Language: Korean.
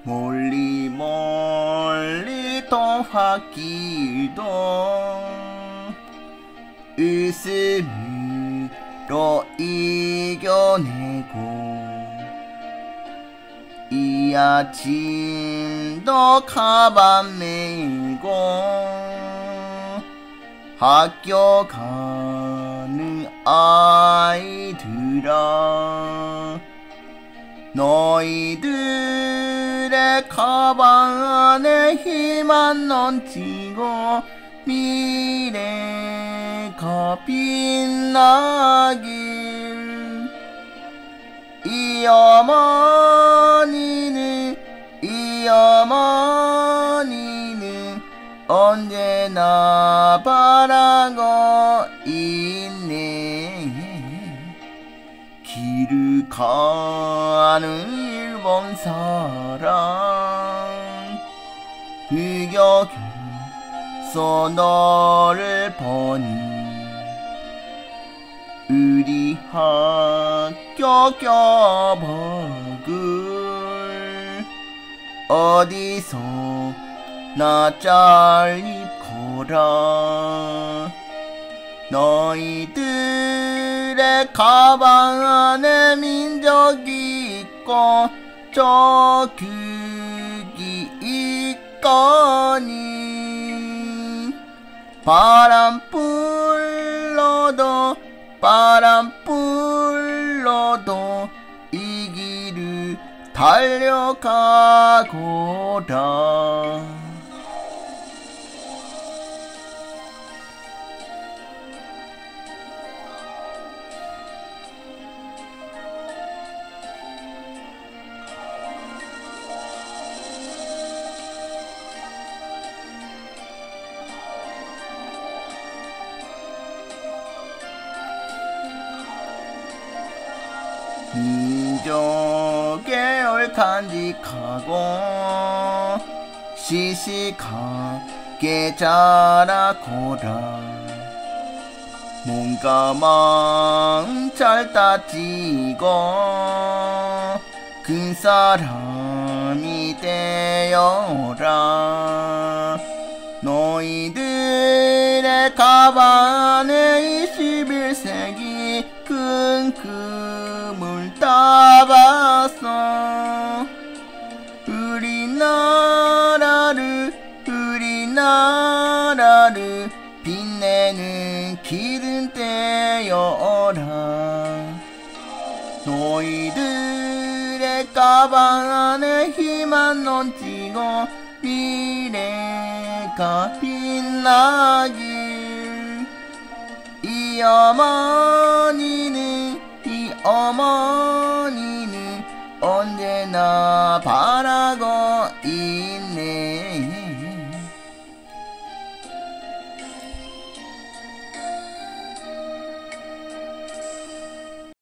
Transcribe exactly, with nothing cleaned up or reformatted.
멀리 멀리 동화길도 웃음으로 이겨내고 이 아침도 가방 메고 학교 가는 아이들아, 너희들의 가방 안에 희망 넘치고 미래가 빛나길. 이 어머니는 이 어머니는 언제나 바라고 있네. 길을 가는 일본 사람, 흑역에서 너를 보니 우리 학교 교복을 어디서 나 잘 입거라. 너희들의 가방 안에 민족이 있고 조국이 있거니 바람 불러도 바람 불러도 이 길을 달려가거라. 민족의 올 간직하고 시시하게 자라거라. 몸과 마음 잘 따지고 큰 사람이 되어라. 너희들의 가방 안에 이십일 세기 큰 금을 따봤어. 우리나라를 우리나라를 빛내는 기름 되어라. 너희들의 가방 안에 희망 넘치고 미래가 빛나길. 이 어머니는 이 어머니는 언제나 바